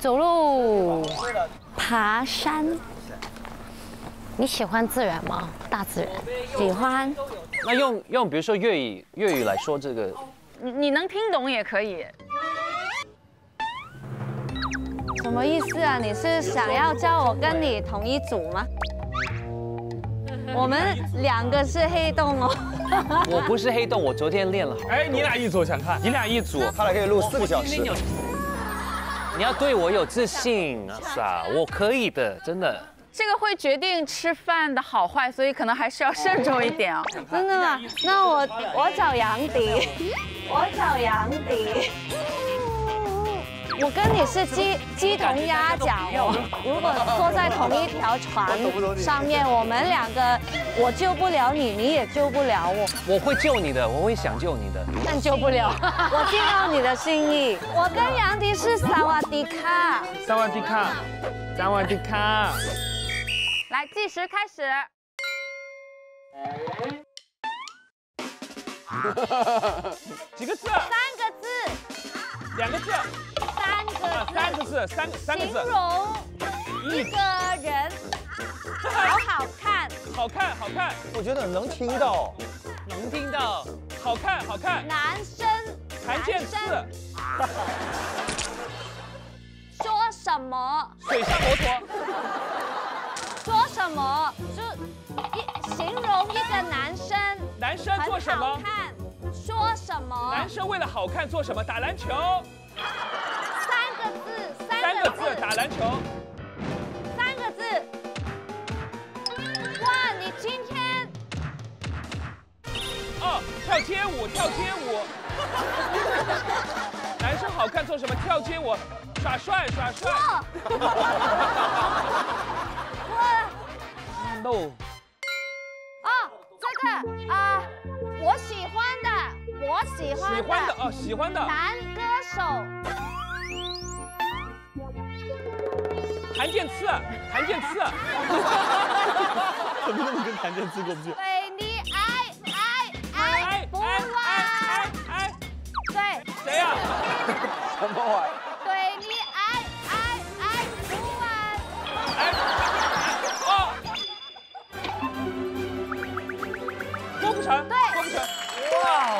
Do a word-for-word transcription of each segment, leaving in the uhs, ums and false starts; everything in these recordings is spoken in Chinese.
走路、爬山。你喜欢自然吗？大自然？喜欢。 那用用比如说粤语粤语来说这个， 你你能听懂也可以。 什么意思啊？你是想要叫我跟你同一组吗？我们两个是黑洞哦。 我不是黑洞，我昨天练了。 哎，你俩一组，想看？ 你俩一组， 他俩可以录四个小时。 你要对我有自信，阿 sa， 我可以的，真的。 这个会决定吃饭的好坏，所以可能还是要慎重一点啊。 真的吗？那我我找杨迪，我找杨迪。我跟你是鸡鸡同鸭讲哦，如果坐在同一条船上面，我们两个我救不了你，你也救不了我。 我会救你的，我会想救你的， 但救不了。我听到你的心意，我跟杨迪是萨瓦迪卡。 萨瓦迪卡，萨瓦迪卡。 来，计时开始。 几个字？ 三个字。 两个字。 三个字。 三个字，三个三个字。 形容一个人好好看。 好看，好看。 我觉得能听到， 能听到。 好看，好看。 男生。 谭健次。 说什么？ 水上摩托。 说什么？就一形容一个男生。 男生做什么？ 很好看。说什么？ 男生为了好看做什么？打篮球。 三个字。 三个字，打篮球。 三个字。哇，你今天。 哦，跳街舞，跳街舞。男生好看做什么？跳街舞，耍帅，耍帅。 No。 哦，这个啊，我喜欢的，我喜欢的。 喜欢的哦，喜欢的。 男歌手。 谭健次，谭健次。 怎么那么跟谭健次过不去？ 对你爱爱爱不完。 爱爱。 对。 谁呀？ 什么玩意？ 对你爱爱爱不完。 哎。哦。郭富城。 对。 郭富城。哇。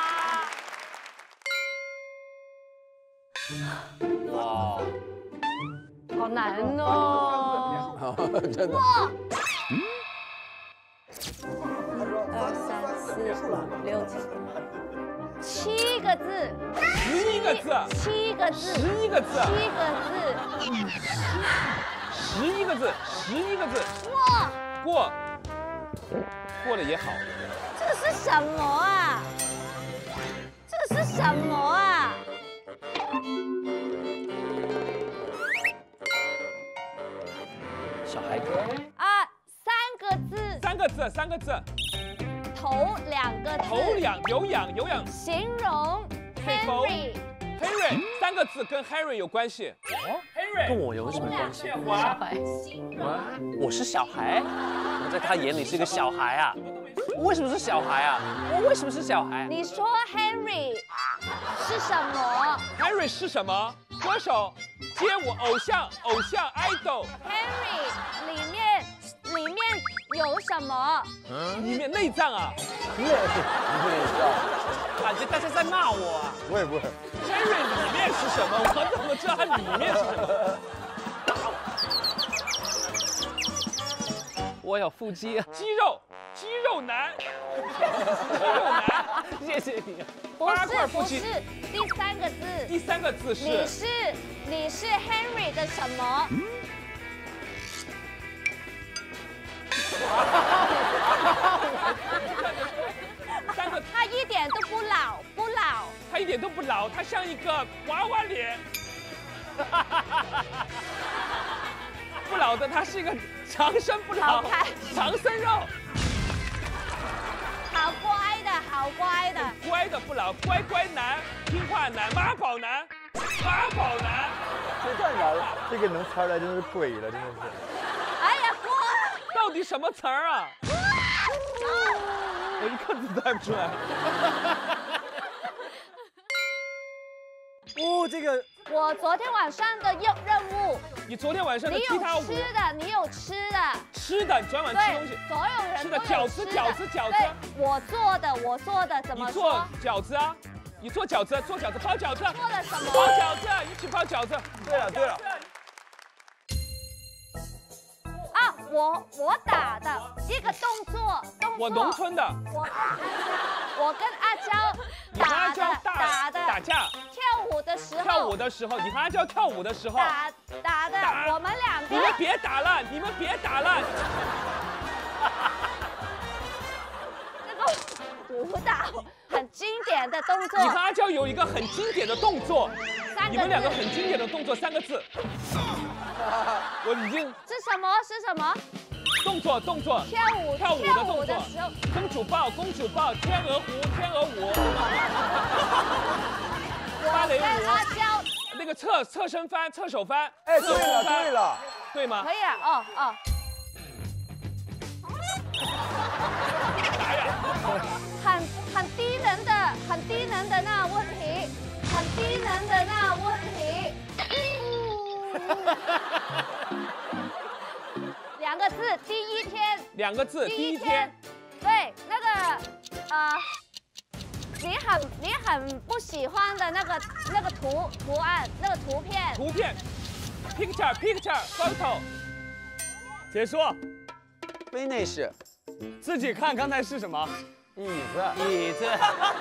哇。 好难哦。 真的。 二三四五六七，七个字。 十一个字。 七个字。 十一个字。 七个字。 十一个字，十一个字。 过。 过。过了也好。 这个是什么啊？这个是什么啊？ 小孩子。 啊，三个字。 三个字，三个字。 头两个字。 头两有氧有氧。 形容 Henry。 Henry 三个字跟 Harry 有关系。哦 ，Harry 跟我有什么关系？ 小孩。 我是小孩，我在他眼里是个小孩啊。我为什么是小孩啊？我为什么是小孩？ 你说 Henry 是什么 ？Harry 是什么？歌手、街舞、偶像、偶像 idol。 Henry 里面里面有什么？ 里面内脏啊。 内脏。 感觉大家在骂我啊。 不会不会。 Harry 里面是什么？我怎么知道它里面是什么？ 我有腹肌啊。 肌肉，肌肉男。肌肉男， 谢谢你。 不是不是，第三个字。 第三个字是。 你是你是 Henry 的什么？ 三个。 他一点都不老，不老。 他一点都不老，他像一个娃娃脸。不老的，他是一个长生不老，长生肉。 好乖的，好乖的。 乖的不老，乖乖男，听话男，妈宝男，妈宝男。 这太难了，这个能猜出来真是鬼了，真的是。 哎呀，过。 到底什么词儿啊？我一个字猜不出来。 哦，这个我昨天晚上的任任务， 你昨天晚上的你有踢踏舞， 吃的，你有吃的， 吃的，你昨晚吃东西对，，所有人吃的都有饺子， 吃的饺子，饺子。 对，我做的，我做的，怎么你做说？ 饺子啊？你做饺子，做饺子，包饺子， 做了什么？ 包饺子，一起包饺子。 对了对了， 啊，我我打的一个动作，动作。 我农村的， 我我跟阿娇你和阿打的娇打打的打架， 跳舞的时候， 跳舞的时候，你和阿娇跳舞的时候， 打打的， 打我们两你们个别打了，你们别打了。 这个舞蹈很经典的动作你，和阿娇有一个很经典的动作， 三个你们两个字很经典的动作，三个字。我已经是什么？是什么？ 动作动作跳舞跳舞的跳动作舞的时候， 公主抱公主抱天鹅湖天鹅舞，芭我跟蕾舞阿娇那个侧侧身翻侧手翻， 哎， 侧对了身翻对，了， 对吗可？以啊，哦哦。 打呀！ 很很低能的，很低能的那问题，很低能的那问题。两个字，第一天， 两个字，第一天， 对，那个呃，你很你很不喜欢的那个那个图图案，那个图片， 图片 picture picture photo， 结束， finish 自己看刚才是什么？ 椅子， 椅子，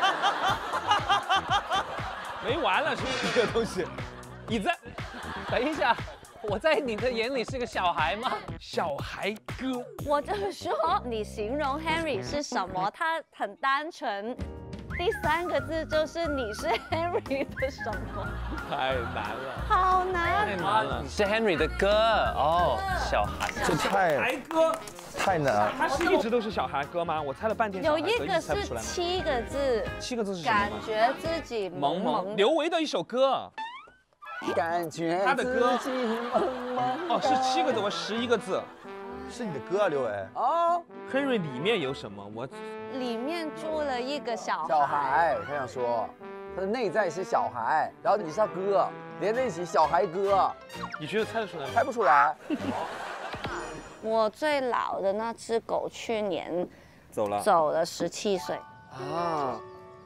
没完了是不是这个东西？椅子， 等一下，我在你的眼里是个小孩吗？ 小孩哥， 我就说你形容 Henry 是什么？他很单纯。第三个字就是你是 Henry 的什么？ 太难了， 好难。 太难了，是 Henry 的歌哦，小孩。 这太孩哥， 太难了。 他是一直都是小孩哥吗？我猜了半天， 有一个是猜不出来吗？ 七个字， 七个字是什么感吗？ 觉自己萌萌的。 刘维的一首歌， 感觉他的歌自己萌萌哦，是七个字，我十一个字。 是你的歌啊，刘伟。 哦， Henry 里面有什么？我里面住了一个小孩。 小孩，他想说，他的内在是小孩，然后你是他哥，连在一起小孩哥， 你觉得猜得出来吗？ 猜不出来。 我最老的那只狗去年走了。 走了十七岁。 啊，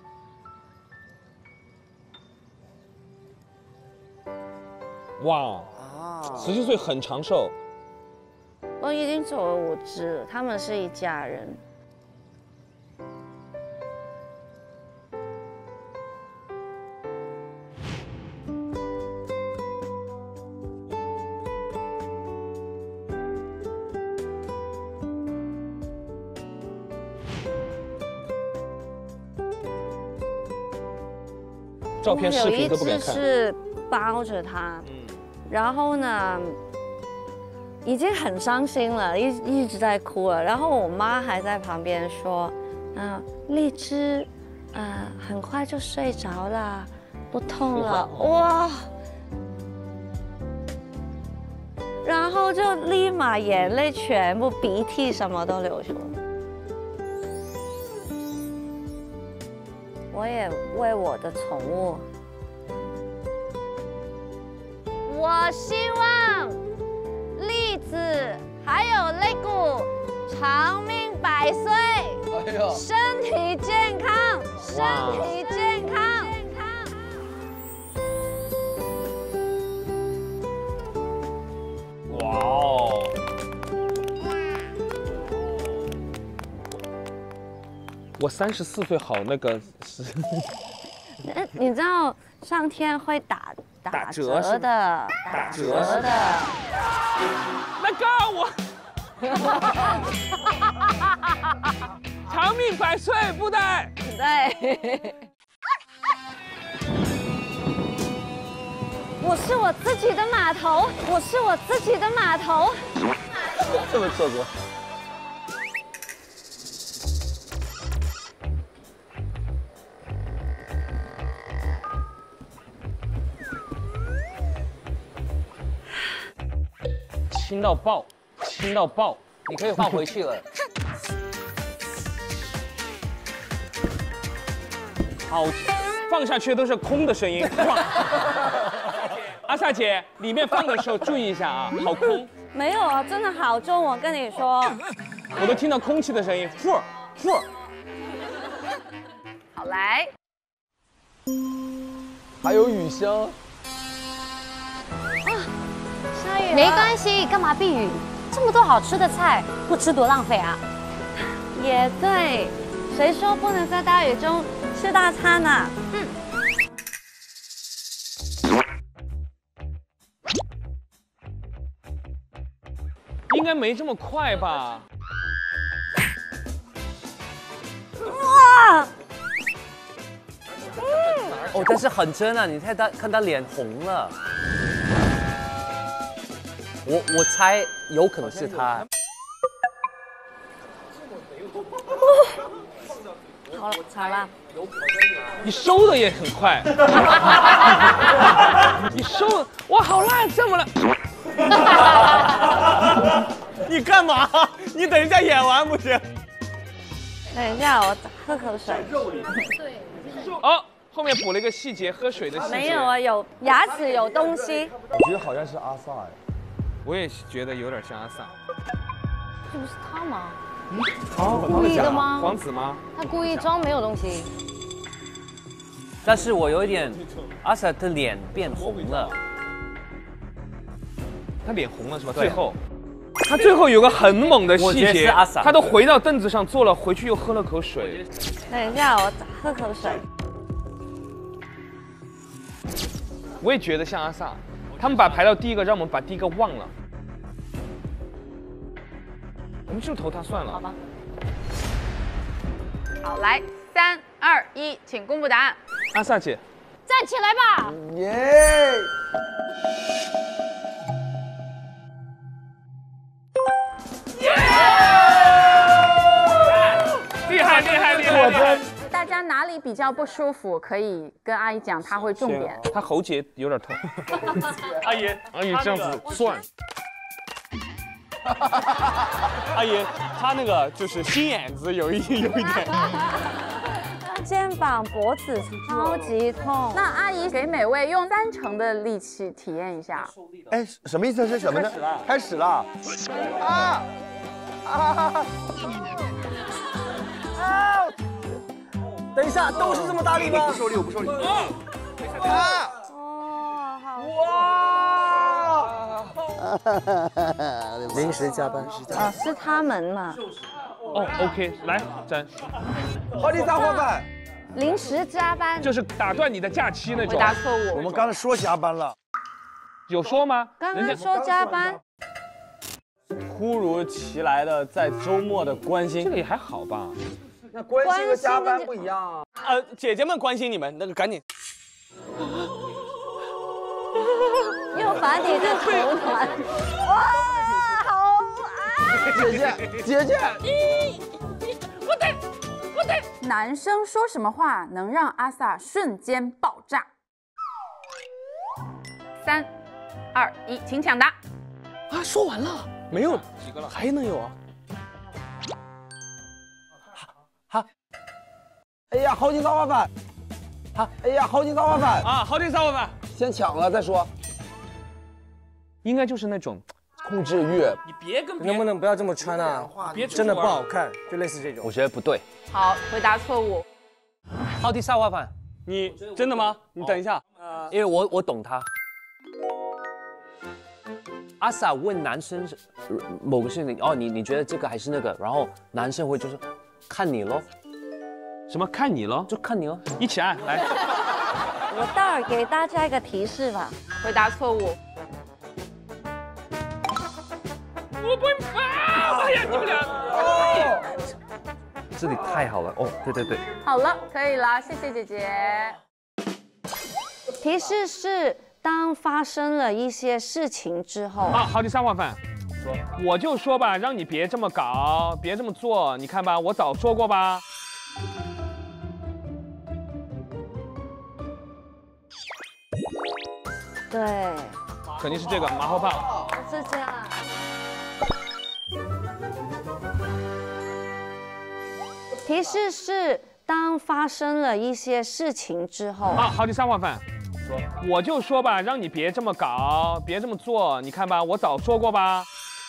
哇， 啊， 十七岁很长寿。 我已经走了五只了，他们是一家人。 照片、视频都不敢有一只看。 是抱着它， 嗯， 然后呢，已经很伤心了，一一直在哭了。然后我妈还在旁边说：“嗯、荔枝，呃，很快就睡着了，不痛了。”哇！然后就立马眼泪全部鼻涕什么都流出来。我也为我的宠物。我希望栗子还有肋骨长命百岁， 哎呦， 身体健康，身体健康。 哇哦！我三十四岁，好那个是呃你知道上天会打打打折是吗折的， 打折折的。 那个我，长命百岁，布袋。 对。我是我自己的码头，我是我自己的码头。 这么做过。 轻到爆，轻到爆，你可以放回去了。 好，放下去都是空的声音。哇阿萨姐，里面放的时候注意一下啊，好空。 没有啊，真的好重，我跟你说。 我都听到空气的声音，呼呼。 好，来。 还有雨声。 下雨了。 没关系，干嘛避雨？这么多好吃的菜，不吃多浪费啊！ 也对，谁说不能在大雨中吃大餐呢？嗯。 应该没这么快吧？ 哇！ 哦，但是很真啊！你看他，看他脸红了。我我猜有可能是他。 好了，好了。 你收的也很快。你收，哇，好烂，这么烂。 你干嘛？你等一下演完不行？ 等一下，我喝口水。 哦，后面补了一个细节，喝水的细节。 没有啊，有牙齿有东西。 我觉得好像是阿萨哎。 我也觉得有点像阿萨。 这不是他吗？ 哦， 故意的吗？ 王子吗？ 他故意装没有东西。 但是我有一点，阿 sa 的脸变红了。 他脸红了是吧？最后，他最后有个很猛的细节，他都回到凳子上坐了，回去又喝了口水。 等一下，我喝口水。 我也觉得像阿萨，他们把排到第一个，让我们把第一个忘了。我们就投他算了。 好吧。 好，来，三二一，请公布答案。 阿萨姐， 站起来吧！ 耶！ 厉害厉害厉害厉害！ 大家哪里比较不舒服，可以跟阿姨讲，她会重点。 他喉结有点痛。阿姨，阿姨这样子算。 阿姨，他那个就是心眼子有一有一点。 肩膀、脖子超级痛。 那阿姨给每位用三成的力气体验一下。 哎，什么意思？是什么呢？开始了。啊啊！啊！ 等一下，都是这么大力吗？ 不受力，我不受力。 啊！ 哦，好。 哇！临时加班。 啊，是他们嘛？ 哦 ，OK， 来，真。 好地大伙伴。 临时加班。 就是打断你的假期那种。 回答错误。 我们刚才说加班了。 有说吗？ 刚刚说加班。 突如其来的在周末的关心， 这个也还好吧？ 那关心和加班不一样啊。 呃，姐姐们关心你们，那个赶紧。 又把你的头团。哇，好啊！ 姐姐，姐姐， 不对，不对。男生说什么话能让阿萨瞬间爆炸？三、二、一，请抢答。 啊，说完了，没有几个了，还能有啊？ 好， 哎呀，好几大碗饭。好，哎呀，好几大碗饭啊，好几大碗饭。 先抢了再说。 应该就是那种控制欲。 你别跟别能不能不要这么穿啊？ 别真的不好看，就类似这种。 我觉得不对。 好，回答错误。 好地沙瓦饭， 你真的吗？你等一下， 因为我我懂他。阿 sa 问男生是某个事情，哦，你你觉得这个还是那个，然后男生会就说看你咯， 什么看你咯， 就看你咯， 一起按来。 我待会儿给大家一个提示吧。 回答错误。 我不啊！哎呀，你们俩。 哦，这里太好了哦，对对对。 好了，可以了，谢谢姐姐。 提示是。当发生了一些事情之后啊，好地三碗饭，我就说吧，让你别这么搞，别这么做。你看吧，我早说过吧。 对， 肯定是这个马后炮。 是这样。提示是当发生了一些事情之后啊，好地三碗饭。 我就说吧，让你别这么搞，别这么做。你看吧，我早说过吧。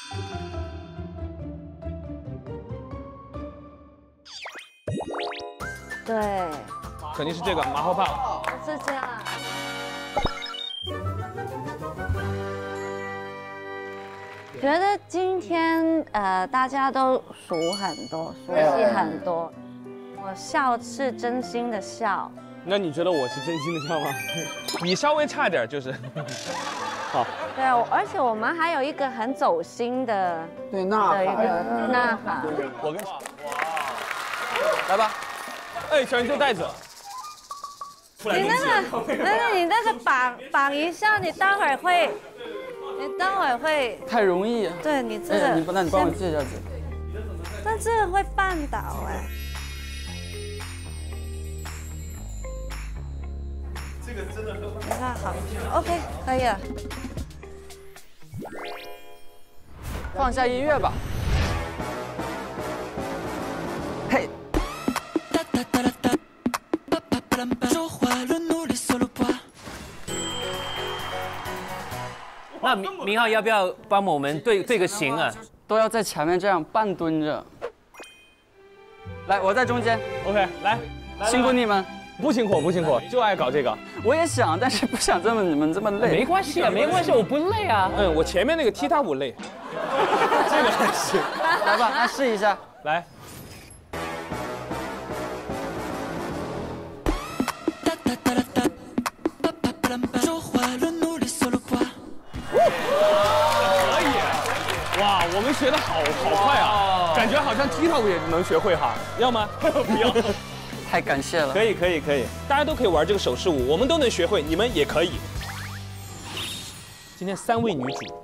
对， 肯定是这个马后炮。 是这样。觉得今天呃大家都熟很多，熟悉很多。我笑是真心的笑。 那你觉得我是真心的笑吗？ 你稍微差点就是。好。 对，而且我们还有一个很走心的， 对呐喊的一个呐喊。 我跟哇，来吧。 哎，小人这袋子。 你那个，那个你那个绑绑一下，你待会儿会，你待会儿会。 太容易。 对你这个。 哎，你不，那你帮我借一下子。 但这个会绊倒哎。 这个真的很。 你看好 ，OK， 可以了。 放下音乐吧。嘿。 那明明浩要不要帮我们对对个形啊？ 都要在前面这样半蹲着。来，我在中间。 OK， 来， 辛苦你们。 不辛苦，不辛苦，就爱搞这个。 我也想，但是不想这么你们这么累。 没关系啊，没关系，我不累啊。 嗯，我前面那个踢踏舞累。 这个还行。 来吧，那试一下。 来。可以。哇，我们学的好好快啊，感觉好像踢踏舞也能学会哈。要吗？不要。 太感谢了。 可以可以可以， 大家都可以玩这个手势舞，我们都能学会，你们也可以。今天三位女主，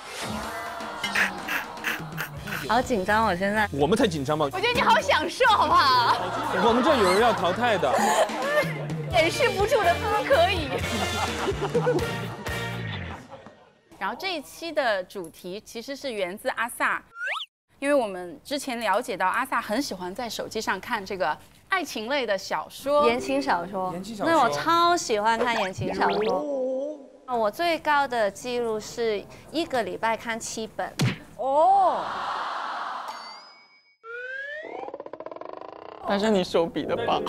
好紧张，我现在。 我们才紧张吧？ 我觉得你好享受，好不好？ 我们这有人要淘汰的。 掩饰不住的不可以。然后这一期的主题其实是源自阿萨，因为我们之前了解到阿萨很喜欢在手机上看这个。爱情类的小说， 言情小说， 言情小说， 那我超喜欢看言情小说。我最高的记录是一个礼拜看七本。哦。 但是你手比的吧？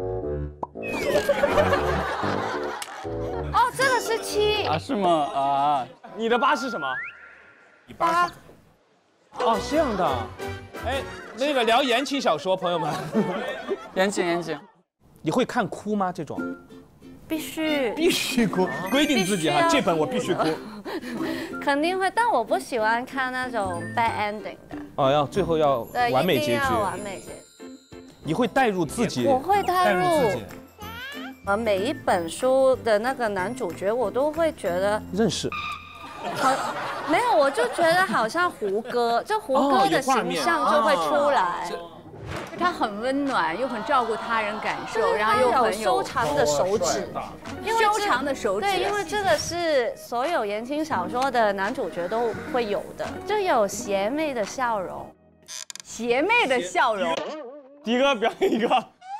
哦，这个是七啊？是吗？啊， 你的八是什么？ 八。 哦，这样的。哎，那个聊言情小说，朋友们。 言情言情， 你会看哭吗？这种？ 必须。 必须哭，规定自己哈，这本我必须哭。 肯定会，但我不喜欢看那种 bad ending 的。 哦，要最后要完美结局。 完美结局。 你会带入自己？ 我会带入。呃，每一本书的那个男主角，我都会觉得认识。 好，没有，我就觉得好像胡歌，就胡歌的形象就会出来。 他很温暖，又很照顾他人感受，然后又很有修长的手指， 修长的手指。 对，因为这个是所有言情小说的男主角都会有的，就有邪魅的笑容， 邪魅的笑容。 迪哥表演一个。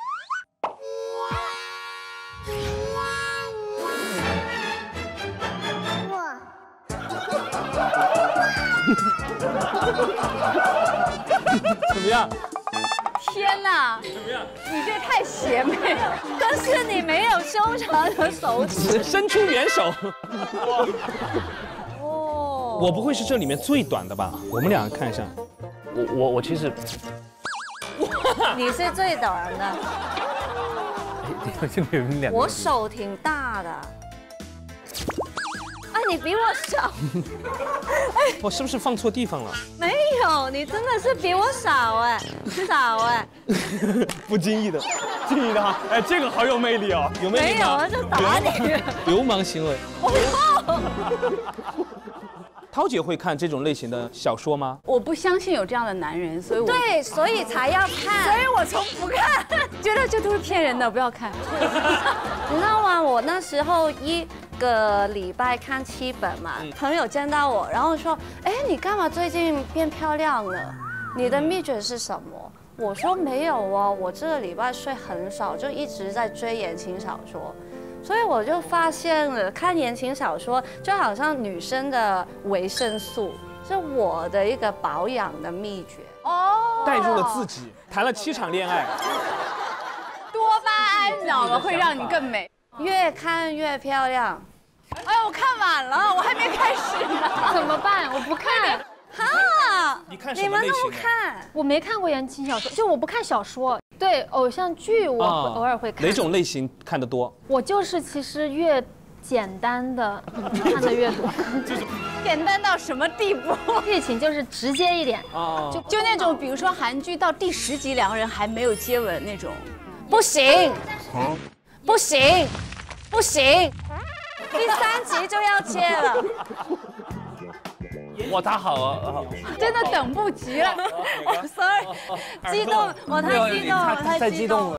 怎么样？ 天哪！ 怎么样？ 你这太邪魅了。 但是你没有修长的手指， 伸出援手。哦。我不会是这里面最短的吧？我们两个看一下。 我我我其实。 你是最短的。 你们两个。 我手挺大的。啊，你比我少。 我是不是放错地方了？ 没有，你真的是比我少哎，少哎。 不经意的，经意的哈，哎，这个好有魅力哦，有魅力没有，我就打你。 流氓行为。 哦。 涛姐会看这种类型的小说吗？ 我不相信有这样的男人，所以我对，所以才要看， 所以我从不看，觉得这都是骗人的，不要看。 你知道吗？我那时候一个礼拜看七本嘛，嗯、朋友见到我，然后说：“哎，你干嘛最近变漂亮了？你的秘诀是什么？”我说：“没有哦，我这个礼拜睡很少，就一直在追言情小说。” 所以我就发现了，看言情小说就好像女生的维生素，是我的一个保养的秘诀。 哦，带入了自己，谈了七场恋爱， 多巴胺，你知道吗？会让你更美， 越看越漂亮。 哎，我看晚了，我还没开始呢， 怎么办？我不看。 哈， 你看什么类型的？ 你们都不看？ 我没看过言情小说，就我不看小说。对，偶像剧我偶尔会看。 哪种类型看得多？ 我就是其实越简单的看的越多。 简单到什么地步？ 剧情就是直接一点。 哦，就就那种，比如说韩剧到第十集两个人还没有接吻那种， 不行，不行，不行，第三集就要接了。 哇，他好啊， 真的等不及了。Sorry，激动，我太激动了，太激动了。